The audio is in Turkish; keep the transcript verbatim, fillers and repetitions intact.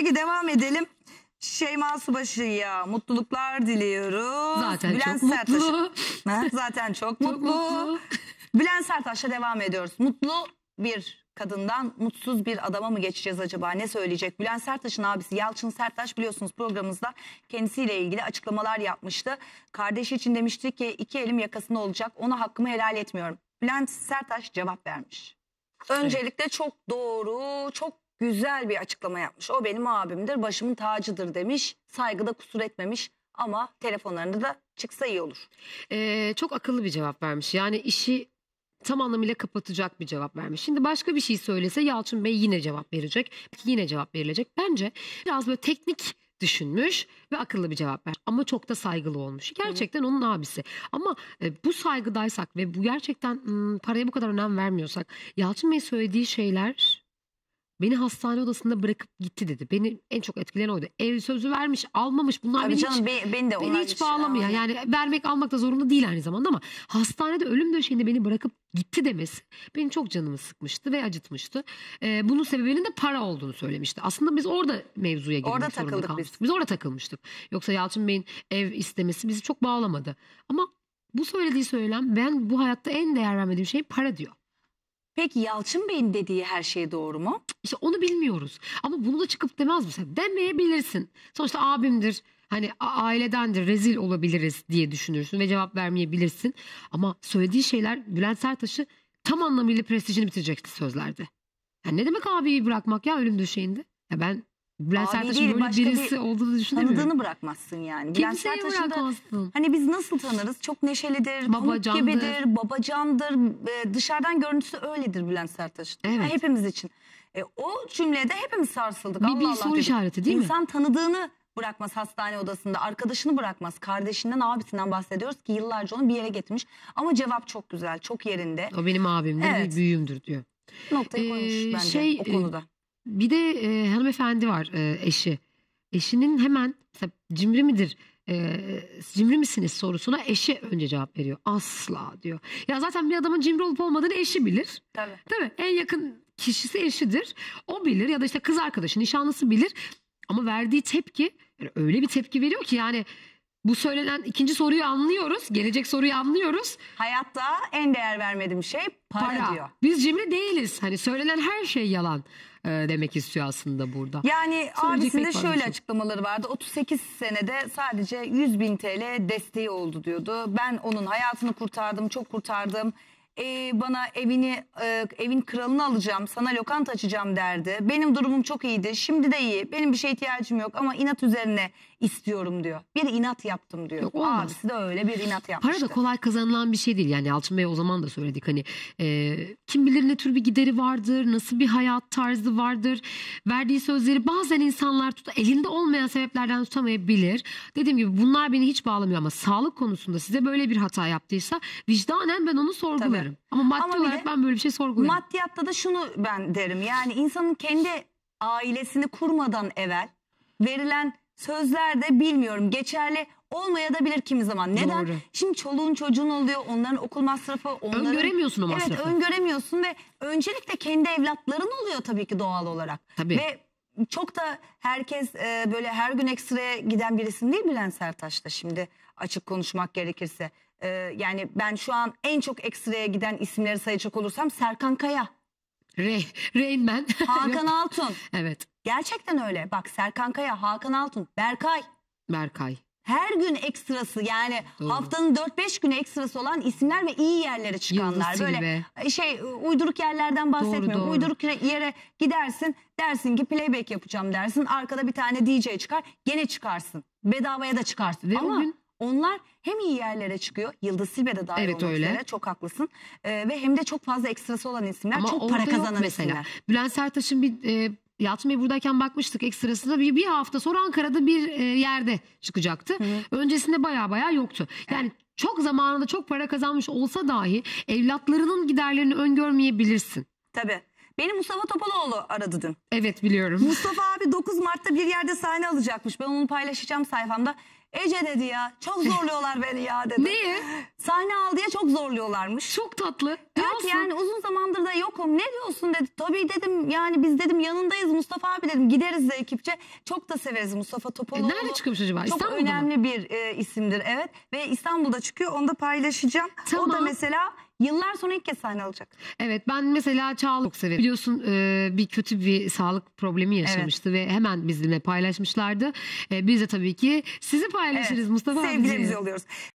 Peki devam edelim. Şeyma Subaşı'ya mutluluklar diliyoruz. Zaten Bülent çok Serttaş. mutlu. Zaten çok, Çok mutlu. mutlu. Bülent Serttaş'la devam ediyoruz. Mutlu bir kadından mutsuz bir adama mı geçeceğiz acaba? Ne söyleyecek? Bülent Serttaş'ın abisi Yalçın Serttaş biliyorsunuz programımızda kendisiyle ilgili açıklamalar yapmıştı. Kardeşi için demişti ki iki elim yakasında olacak. Ona hakkımı helal etmiyorum. Bülent Serttaş cevap vermiş. Öncelikle çok doğru, çok güzel bir açıklama yapmış. O benim abimdir, başımın tacıdır demiş. Saygıda kusur etmemiş ama telefonlarında da çıksa iyi olur. Ee, çok akıllı bir cevap vermiş. Yani işi tam anlamıyla kapatacak bir cevap vermiş. Şimdi başka bir şey söylese Yalçın Bey yine cevap verecek. Yine cevap verilecek. Bence biraz böyle teknik düşünmüş ve akıllı bir cevap ver. Ama çok da saygılı olmuş. Gerçekten onun abisi. Ama e, bu saygıdaysak ve bu gerçekten m, paraya bu kadar önem vermiyorsak Yalçın Bey söylediği şeyler beni hastane odasında bırakıp gitti dedi. Beni en çok etkileyen oydu. Ev sözü vermiş, almamış. Bunlar Tabii beni canım, hiç, be- beni de beni onlar hiç hiç- bağlamıyor. Aa. Yani vermek almak da zorunda değil aynı zamanda ama hastanede ölüm döşeğinde beni bırakıp gitti demesi benim çok canımı sıkmıştı ve acıtmıştı. Ee, bunun sebebinin de para olduğunu söylemişti. Aslında biz orada mevzuya girmek Orada zorunda takıldık kalmıştık. biz. Biz orada takılmıştık. Yoksa Yalçın Bey'in ev istemesi bizi çok bağlamadı. Ama bu söylediği söylem ben bu hayatta en değer vermediğim şey para diyor. Peki Yalçın Bey'in dediği her şey doğru mu? İşte onu bilmiyoruz. Ama bunu da çıkıp demez misin? Demeyebilirsin. Sonuçta abimdir. Hani a- ailedendir. Rezil olabiliriz diye düşünürsün ve cevap vermeyebilirsin. Ama söylediği şeyler Bülent Serttaş'ı tam anlamıyla prestijini bitirecekti sözlerde. Yani ne demek abiyi bırakmak ya ölüm döşeğinde? Ya ben Bülent Abi Serttaş'ın değil, böyle başka birisi bir olduğunu düşünemiyorum. Tanıdığını bırakmazsın yani. Bülent Kimseyi Serttaş'ın da bırakmazsın. hani biz nasıl tanırız? Çok neşelidir, pamuk Babacandır. gibidir, babacandır. Ee, dışarıdan görüntüsü öyledir Bülent Serttaş'ın. Evet. Ha, hepimiz için. E, o cümlede hepimiz sarsıldık. Bir- Allah bir Allah soru dedik. işareti değil mi? İnsan tanıdığını bırakmaz hastane odasında. Arkadaşını bırakmaz. Kardeşinden, abisinden bahsediyoruz ki yıllarca onu bir yere getirmiş. Ama cevap çok güzel, çok yerinde. O benim abimdir Evet. ve büyüğümdür diyor. Noktayı Ee, koymuş bence şey, o konuda. Bir de e, hanımefendi var, e, eşi. Eşinin hemen mesela cimri midir, e, cimri misiniz sorusuna eşi önce cevap veriyor. Asla diyor. Ya zaten bir adamın cimri olup olmadığını eşi bilir. Tabii. Değil mi? En yakın kişisi eşidir. O bilir ya da işte kız arkadaşı, nişanlısı bilir. Ama verdiği tepki yani öyle bir tepki veriyor ki yani bu söylenen ikinci soruyu anlıyoruz. Gelecek soruyu anlıyoruz. Hayatta en değer vermediğim şey para, Para. diyor. Biz cimri değiliz. Hani söylenen her şey yalan e, demek istiyor aslında burada. Yani Söyleyecek abisinde pek fazla şöyle bir şey. açıklamaları vardı. otuz sekiz senede sadece yüz bin T L desteği oldu diyordu. Ben onun hayatını kurtardım, çok kurtardım. Ee, bana evini, e, evin kralını alacağım, sana lokanta açacağım derdi. Benim durumum çok iyiydi, şimdi de iyi. Benim bir şeye ihtiyacım yok ama inat üzerine istiyorum diyor. Bir inat yaptım diyor. Yok, olmaz. Abisi de öyle bir inat yapmıştı. Para da kolay kazanılan bir şey değil. Yani Yalçın Bey o zaman da söyledik hani e, kim bilir ne tür bir gideri vardır, nasıl bir hayat tarzı vardır. Verdiği sözleri bazen insanlar tut, elinde olmayan sebeplerden tutamayabilir. Dediğim gibi bunlar beni hiç bağlamıyor ama sağlık konusunda size böyle bir hata yaptıysa vicdanen ben onu sorgularım. Tabii. Ama maddi Ama bir olarak de ben böyle bir şey sorgularım. Maddiyatta da şunu ben derim. Yani insanın kendi ailesini kurmadan evvel verilen sözler de bilmiyorum geçerli olmayabilir kimi zaman. Neden? Doğru. Şimdi çoluğun çocuğun oluyor. Onların okul masrafı. Onların... Öngöremiyorsun o masrafı. Evet, öngöremiyorsun ve öncelikle kendi evlatların oluyor tabii ki doğal olarak. Tabii. Ve çok da herkes e, böyle her gün ekstraya giden bir isim değil Bülent Serttaş da şimdi açık konuşmak gerekirse. E, yani ben şu an en çok ekstraya giden isimleri sayacak olursam Serkan Kaya, Re, Rain Man. Hakan Altun. Evet. Gerçekten öyle. Bak Serkan Kaya, Hakan Altun, Berkay. Berkay. Her gün ekstrası yani Doğru. haftanın dört beş günü ekstrası olan isimler ve iyi yerlere çıkanlar. Yıldız Böyle Tilbe. şey uyduruk yerlerden bahsetmiyorum. doğru. Uyduruk yere gidersin dersin ki playback yapacağım dersin. Arkada bir tane D J çıkar gene çıkarsın. Bedavaya da çıkarsın. Ve Ama o gün onlar hem iyi yerlere çıkıyor. Yıldız Tilbe de dahil Evet, olmak öyle. üzere çok haklısın. Ee, ve hem de çok fazla ekstrası olan isimler. ama çok orada para yok kazanan mesela. isimler. Bülent Serttaş'ın bir e, Yalçın Bey buradayken bakmıştık ekstrasında bir, bir hafta sonra Ankara'da bir e, yerde çıkacaktı. Hı hı. Öncesinde baya baya yoktu. Yani çok zamanında çok para kazanmış olsa dahi evlatlarının giderlerini öngörmeyebilirsin. Tabii. Beni Mustafa Topaloğlu aradı dün. Evet biliyorum. Mustafa abi dokuz Mart'ta bir yerde sahne alacakmış. Ben onu paylaşacağım sayfamda. Ece dedi ya çok zorluyorlar beni ya dedi. Niye? Sahne al diye çok zorluyorlarmış. Çok tatlı. Diyor Alsın. ki yani uzun zamandır da yokum. Ne diyorsun dedi. Tabii dedim yani biz dedim yanındayız Mustafa abi dedim. Gideriz de ekipçe. Çok da severiz Mustafa Topaloğlu. E, nerede çıkmış acaba? Çok İstanbul'da mı? önemli bir e, isimdir evet. Ve İstanbul'da çıkıyor. Onu da paylaşacağım. O da Tamam. mesela yıllar sonra ilk kez sahne alacak. Evet, ben mesela Çağla çok severim. Biliyorsun e, bir kötü bir sağlık problemi yaşamıştı ve hemen bizimle paylaşmışlardı. E, biz de tabii ki sizi paylaşırız Evet. Mustafa abi. Sevgilerimizi yolluyoruz.